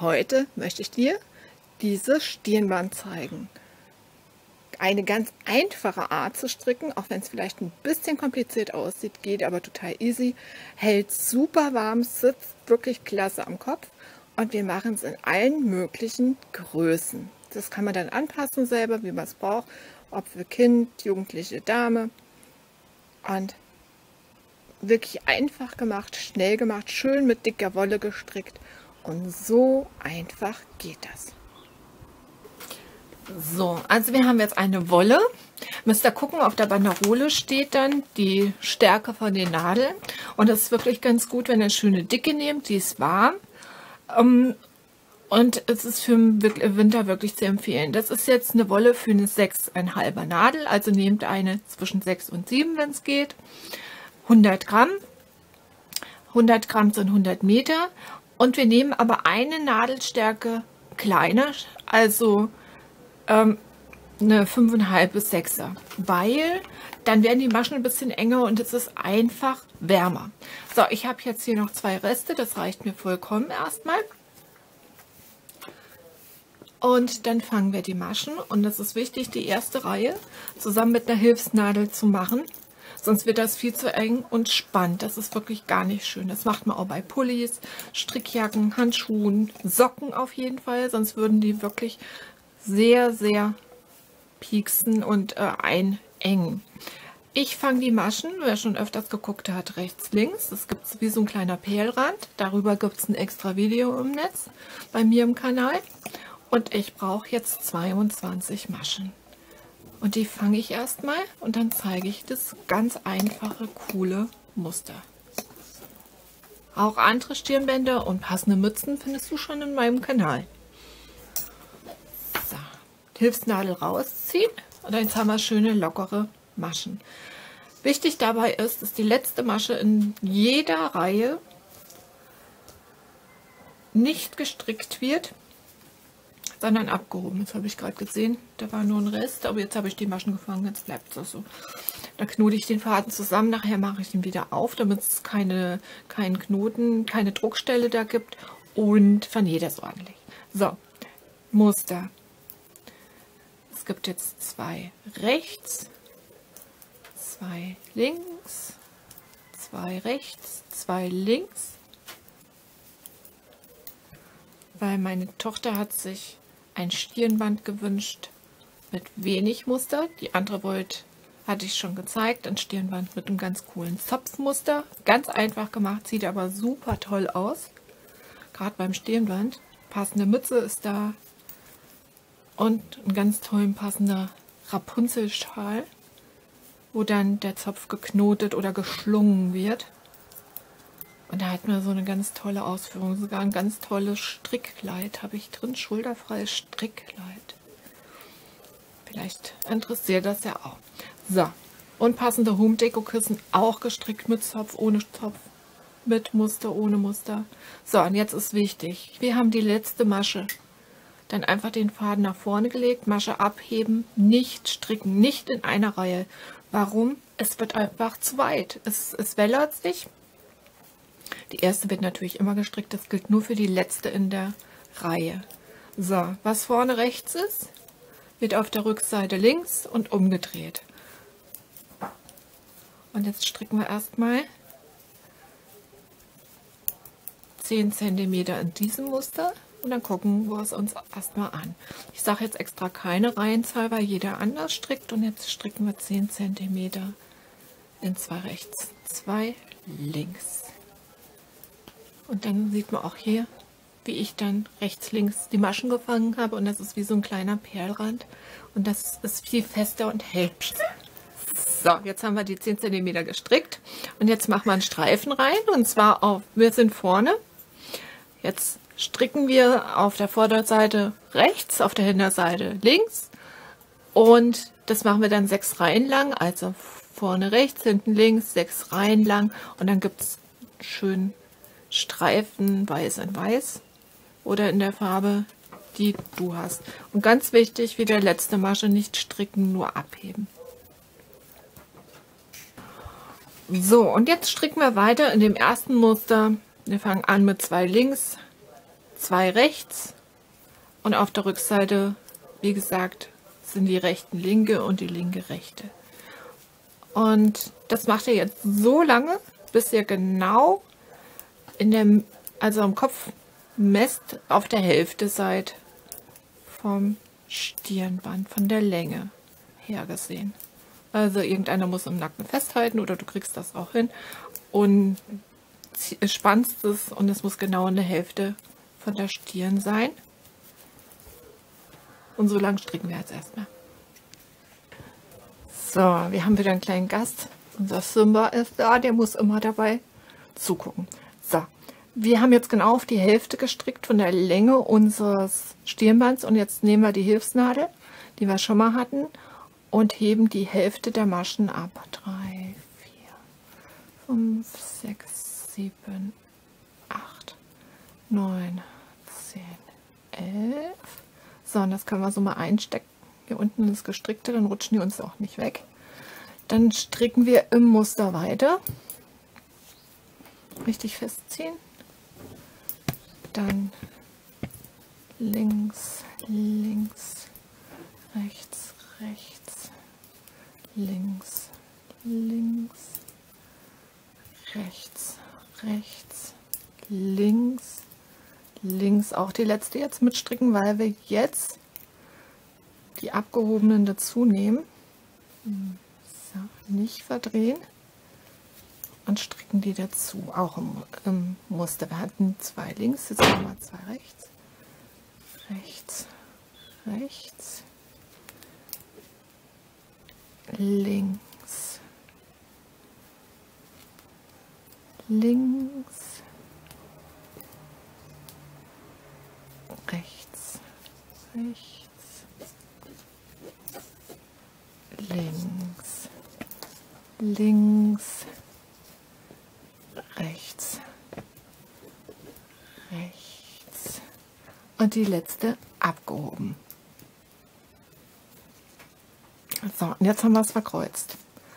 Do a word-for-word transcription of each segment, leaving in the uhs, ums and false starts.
Heute möchte ich dir diese Stirnband zeigen. Eine ganz einfache Art zu stricken, auch wenn es vielleicht ein bisschen kompliziert aussieht, geht aber total easy, hält super warm, sitzt wirklich klasse am Kopf und wir machen es in allen möglichen Größen. Das kann man dann anpassen selber, wie man es braucht, ob für Kind, Jugendliche, Dame, und wirklich einfach gemacht, schnell gemacht, schön mit dicker Wolle gestrickt und so einfach geht das. So, also wir haben jetzt eine Wolle. Müsst ihr gucken, auf der Banderole steht dann die Stärke von den Nadeln. Und es ist wirklich ganz gut, wenn ihr eine schöne Dicke nehmt, die ist warm. Um, und es ist für den Winter wirklich zu empfehlen. Das ist jetzt eine Wolle für eine sechs Komma fünf Nadel. Also nehmt eine zwischen sechs und sieben, wenn es geht. hundert Gramm. hundert Gramm sind hundert Meter. Und wir nehmen aber eine Nadelstärke kleiner, also eine fünf Komma fünf bis sechser, weil dann werden die Maschen ein bisschen enger und es ist einfach wärmer. So, ich habe jetzt hier noch zwei Reste, das reicht mir vollkommen erstmal. Und dann fangen wir die Maschen und das ist wichtig, die erste Reihe zusammen mit einer Hilfsnadel zu machen, sonst wird das viel zu eng und spannend. Das ist wirklich gar nicht schön. Das macht man auch bei Pullis, Strickjacken, Handschuhen, Socken auf jeden Fall, sonst würden die wirklich sehr, sehr pieksen und äh, einengen. Ich fange die Maschen, wer schon öfters geguckt hat, rechts, links. Das gibt es wie so ein kleiner Perlrand. Darüber gibt es ein extra Video im Netz bei mir im Kanal. Und ich brauche jetzt zweiundzwanzig Maschen. Und die fange ich erstmal und dann zeige ich das ganz einfache, coole Muster. Auch andere Stirnbänder und passende Mützen findest du schon in meinem Kanal. Hilfsnadel rausziehen und jetzt haben wir schöne lockere Maschen. Wichtig dabei ist, dass die letzte Masche in jeder Reihe nicht gestrickt wird, sondern abgehoben. Das habe ich gerade gesehen, da war nur ein Rest, aber jetzt habe ich die Maschen gefangen, jetzt bleibt es so. Da knote ich den Faden zusammen, nachher mache ich ihn wieder auf, damit es keine, keinen Knoten, keine Druckstelle da gibt und vernähe das ordentlich. So, Muster. Es gibt jetzt zwei rechts, zwei links, zwei rechts, zwei links, weil meine Tochter hat sich ein Stirnband gewünscht mit wenig Muster. Die andere wollte, hatte ich schon gezeigt, ein Stirnband mit einem ganz coolen Zopfmuster. Ganz einfach gemacht, sieht aber super toll aus, gerade beim Stirnband. Passende Mütze ist da. Und ein ganz tollen passender Rapunzelschal, wo dann der Zopf geknotet oder geschlungen wird. Und da hat man so eine ganz tolle Ausführung, sogar ein ganz tolles Strickkleid habe ich drin, schulterfreies Strickkleid. Vielleicht interessiert das ja auch. So, und passende Home-Deko-Kissen, auch gestrickt mit Zopf, ohne Zopf, mit Muster, ohne Muster. So, und jetzt ist wichtig, wir haben die letzte Masche. Dann einfach den Faden nach vorne gelegt, Masche abheben, nicht stricken, nicht in einer Reihe. Warum? Es wird einfach zu weit. Es, es wellert sich. Die erste wird natürlich immer gestrickt, das gilt nur für die letzte in der Reihe. So, was vorne rechts ist, wird auf der Rückseite links und umgedreht. Und jetzt stricken wir erstmal zehn Zentimeter in diesem Muster. Und dann gucken wir es uns erstmal an. Ich sage jetzt extra keine Reihenzahl, weil jeder anders strickt. Und jetzt stricken wir zehn Zentimeter in zwei rechts, zwei links. Und dann sieht man auch hier, wie ich dann rechts, links die Maschen gefangen habe. Und das ist wie so ein kleiner Perlrand. Und das ist viel fester und hält. So, jetzt haben wir die zehn Zentimeter gestrickt. Und jetzt machen wir einen Streifen rein. Und zwar auf, wir sind vorne. Jetzt stricken wir auf der Vorderseite rechts, auf der Hinterseite links und das machen wir dann sechs Reihen lang, also vorne rechts, hinten links, sechs Reihen lang und dann gibt es schön Streifen weiß in weiß oder in der Farbe, die du hast. Und ganz wichtig, wie der letzte Masche, nicht stricken, nur abheben. So, und jetzt stricken wir weiter in dem ersten Muster. Wir fangen an mit zwei links, zwei rechts und auf der Rückseite, wie gesagt, sind die rechten linke und die linke rechte. Und das macht ihr jetzt so lange, bis ihr genau in der, also am Kopf messt, auf der Hälfte seid vom Stirnband, von der Länge her gesehen. Also irgendeiner muss im Nacken festhalten oder du kriegst das auch hin und spannst es und es muss genau in der Hälfte von der Stirn sein. Und so lang stricken wir jetzt erstmal. So, wir haben wieder einen kleinen Gast. Unser Simba ist da, der muss immer dabei zugucken. So, wir haben jetzt genau auf die Hälfte gestrickt von der Länge unseres Stirnbands und jetzt nehmen wir die Hilfsnadel, die wir schon mal hatten, und heben die Hälfte der Maschen ab. drei, vier, fünf, sechs, sieben, acht, neun, zehn, elf. So, und das können wir so mal einstecken. Hier unten ist gestrickte, dann rutschen die uns auch nicht weg. Dann stricken wir im Muster weiter. Richtig festziehen. Dann links, links, rechts, rechts, links, links, rechts, rechts, links, links. Auch die letzte jetzt mitstricken, weil wir jetzt die abgehobenen dazu nehmen. So, nicht verdrehen. Und stricken die dazu, auch im, im Muster. Wir hatten zwei links, jetzt haben wir zwei rechts. Rechts, rechts, links, links, rechts, rechts, links, links, rechts, rechts und die letzte abgehoben. So, und jetzt haben wir es verkreuzt.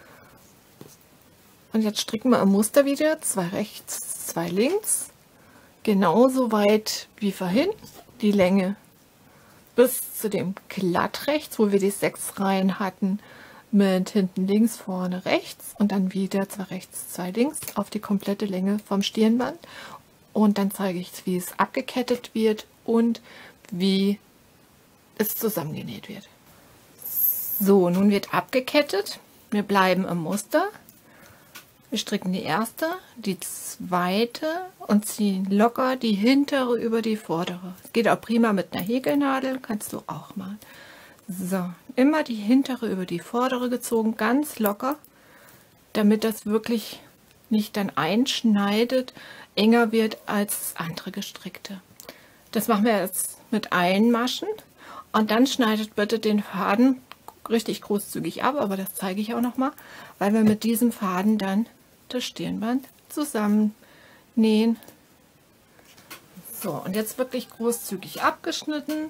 Und jetzt stricken wir im Muster wieder zwei rechts, zwei links, genauso weit wie vorhin, die Länge bis zu dem glatt rechts, wo wir die sechs Reihen hatten, mit hinten links, vorne rechts und dann wieder zwei rechts, zwei links auf die komplette Länge vom Stirnband. Und dann zeige ich, wie es abgekettet wird und wie es zusammengenäht wird. So, nun wird abgekettet. Wir bleiben im Muster. Wir stricken die erste, die zweite und ziehen locker die hintere über die vordere. Es geht auch prima mit einer Häkelnadel, kannst du auch machen. So, immer die hintere über die vordere gezogen, ganz locker, damit das wirklich nicht dann einschneidet, enger wird als das andere gestrickte. Das machen wir jetzt mit allen Maschen und dann schneidet bitte den Faden richtig großzügig ab, aber das zeige ich auch noch mal, weil wir mit diesem Faden dann das Stirnband zusammen nähen. So, und jetzt wirklich großzügig abgeschnitten.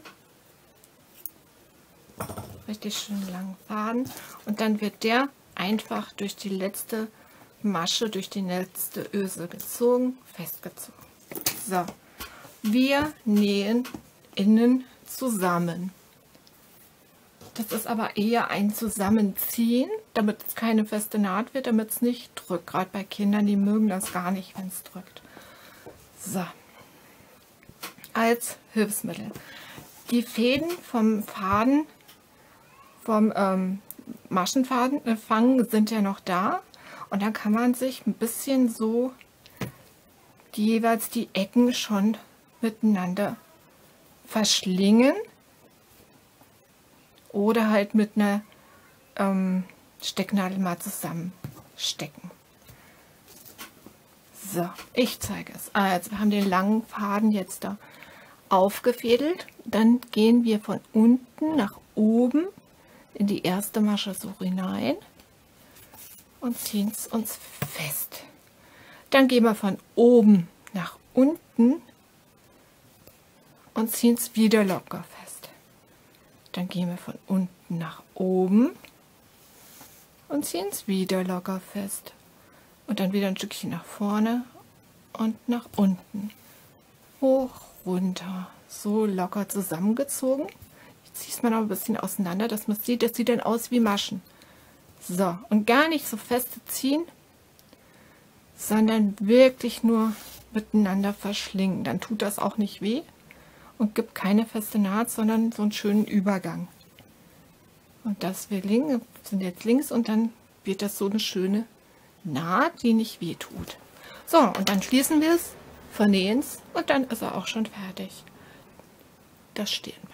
Richtig schön langen Faden und dann wird der einfach durch die letzte Masche, durch die letzte Öse gezogen, festgezogen. So, wir nähen innen zusammen. Das ist aber eher ein Zusammenziehen, damit es keine feste Naht wird, damit es nicht drückt. Gerade bei Kindern, die mögen das gar nicht, wenn es drückt. So, als Hilfsmittel. Die Fäden vom Faden vom ähm, Maschenfaden äh, fangen sind ja noch da und dann kann man sich ein bisschen so die, jeweils die Ecken schon miteinander verschlingen oder halt mit einer ähm, Stecknadel mal zusammenstecken. So, ich zeige es. Also wir haben den langen Faden jetzt da aufgefädelt, dann gehen wir von unten nach oben in die erste Masche so hinein und ziehen es uns fest. Dann gehen wir von oben nach unten und ziehen es wieder locker fest. Dann gehen wir von unten nach oben und ziehen es wieder locker fest. Und dann wieder ein Stückchen nach vorne und nach unten. Hoch, runter. So locker zusammengezogen. Ich ziehe es mal noch ein bisschen auseinander, dass man sieht, das sieht dann aus wie Maschen. So, und gar nicht so feste ziehen, sondern wirklich nur miteinander verschlingen. Dann tut das auch nicht weh und gibt keine feste Naht, sondern so einen schönen Übergang. Und das wir links, sind jetzt links und dann wird das so eine schöne Naht, die nicht weh tut. So, und dann schließen wir es, vernähen es und dann ist er auch schon fertig. Das Stirnband.